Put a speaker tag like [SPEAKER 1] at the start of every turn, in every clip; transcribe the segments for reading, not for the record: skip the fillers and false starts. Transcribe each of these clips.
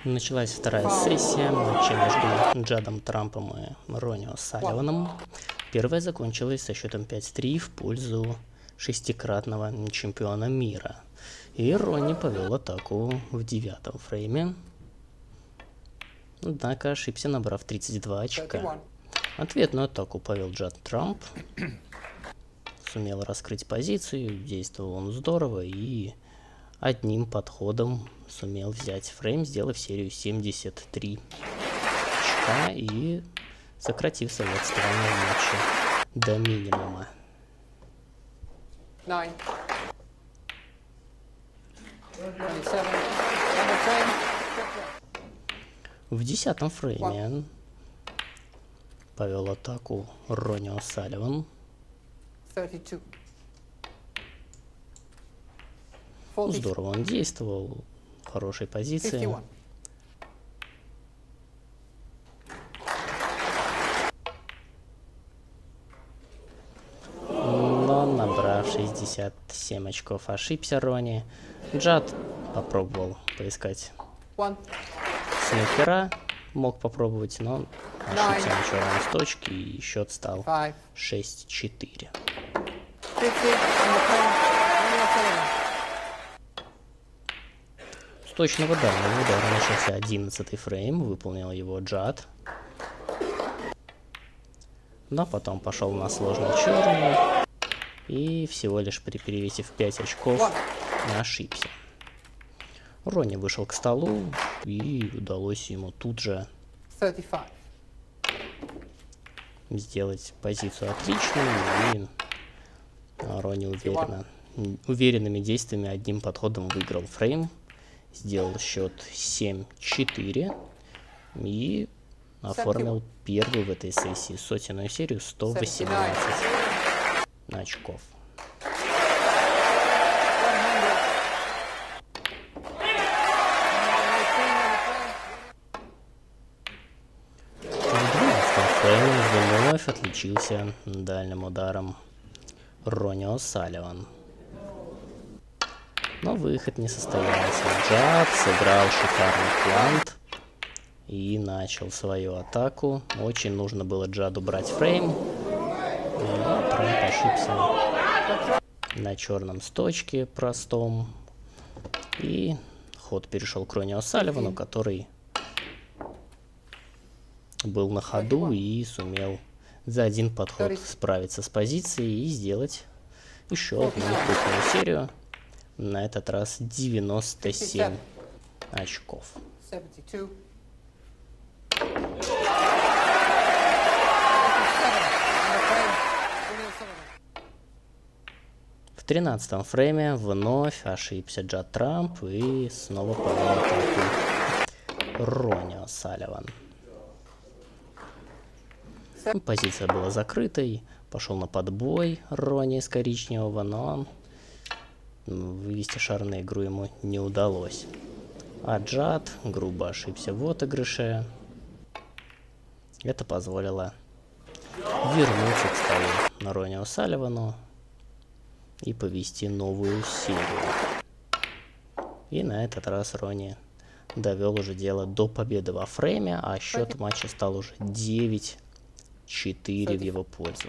[SPEAKER 1] Началась вторая сессия матча между Джадом Трампом и Ронни О'Салливаном. Первая закончилась со счетом 5-3 в пользу шестикратного чемпиона мира. И Ронни повел атаку в 9-м фрейме, однако ошибся, набрав 32 очка. Ответную атаку повел Джад Трамп. Сумел раскрыть позицию, действовал он здорово и одним подходом сумел взять фрейм, сделав серию 73 очка и сократив свое отставание в матче до минимума. В 10-м фрейме повел атаку Ронни О'Салливан. Здорово он действовал, в хорошей позиции. Но, набрав 67 очков, ошибся Ронни. Джад попробовал поискать снайпера, мог попробовать, но ошибся на черном с точки, и счет стал 6-4. С точного дальнего удара начался 11-й фрейм, выполнил его Джад. Но потом пошел на сложный черный и всего лишь при перевесе в 5 очков ошибся. Ронни вышел к столу и удалось ему тут же сделать позицию отличную, и Ронни уверенными действиями одним подходом выиграл фрейм, сделал счет 7-4 и оформил первую в этой сессии сотенную серию 118 очков. Вновь отличился дальним ударом Ронни О'Салливан. Но выход не состоялся. Джад сыграл шикарный плант и начал свою атаку. Очень нужно было Джаду брать фрейм. Но Трамп ошибся на черном с точки простом. И ход перешел к Ронни О'Салливану, который был на ходу и сумел за один подход справиться с позицией и сделать еще одну крупную серию. На этот раз 97 очков. В 13-м фрейме вновь ошибся Джад Трамп и снова повел атаку Ронни О'Салливан. Позиция была закрытой, пошел на подбой Ронни из коричневого, но вывести шар на игру ему не удалось. А Джад грубо ошибся в отыгрыше. Это позволило вернуться к столу Ронни О'Салливану и повести новую серию. И на этот раз Ронни довел уже дело до победы во фрейме, а счет матча стал уже 9-4 в его пользу.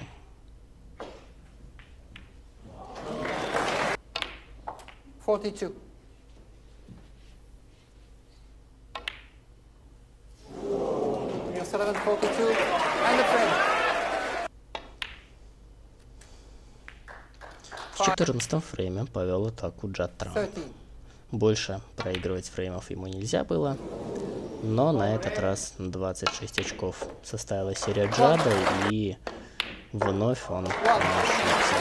[SPEAKER 1] В 14-м фрейме повел атаку Джад Трамп. Больше проигрывать фреймов ему нельзя было, но на этот раз 26 очков составила серия Джада, и вновь он ошибся.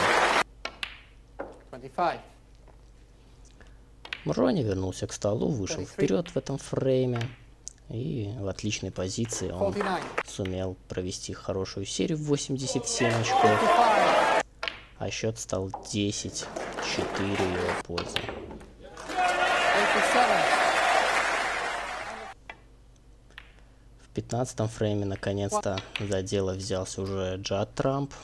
[SPEAKER 1] Ронни вернулся к столу, вышел вперед в этом фрейме, и в отличной позиции он сумел провести хорошую серию в 87 очков, а счет стал 10-4 в его пользу. В 15-м фрейме наконец-то за дело взялся уже Джад Трамп.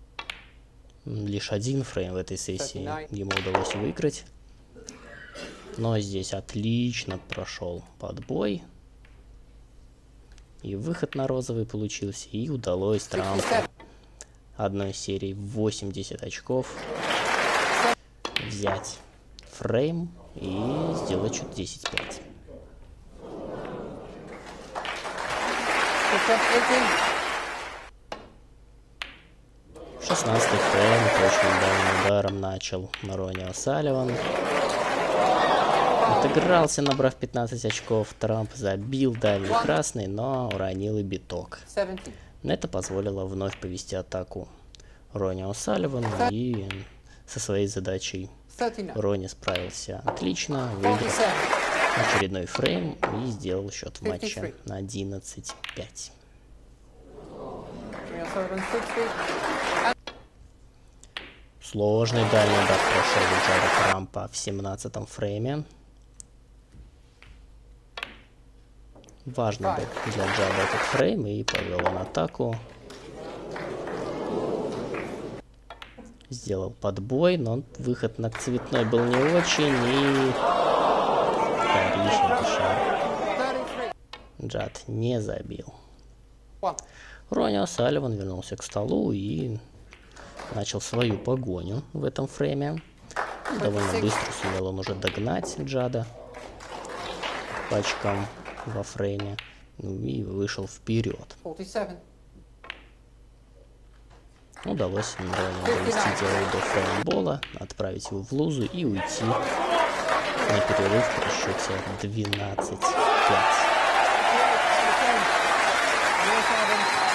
[SPEAKER 1] Лишь один фрейм в этой сессии ему удалось выиграть. Но здесь отлично прошел подбой. И выход на розовый получился. И удалось Трампу одной серии 80 очков взять фрейм и сделать счет 10-5. В 16-й фрейм точным дальним ударом начал Ронни О'Салливан. Отыгрался, набрав 15 очков. Трамп забил дальний красный, но уронил и биток. Это позволило вновь повести атаку Ронни О'Салливану, и со своей задачей Ронни справился отлично, выиграв очередной фрейм и сделал счет в матче на 11-5. Сложный дальний удар прошел у Джада Трампа в 17-м фрейме. Важный был для Джада этот фрейм, и повел он атаку. Сделал подбой, но выход на цветной был не очень, и коричневый шар Джад не забил. Ронни О'Салливан вернулся к столу и начал свою погоню в этом фрейме. Довольно быстро сумел он уже догнать Джада по очкам во фрейме, и вышел вперед. Удалось Ронни довести дело до фреймбола, отправить его в лузу и уйти на перерыв при счете 12-5.